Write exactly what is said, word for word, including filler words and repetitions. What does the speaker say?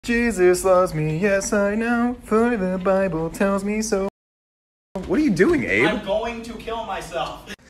Jesus loves me, yes I know, for the Bible tells me so. What are you doing, Abe? I'm going to kill myself.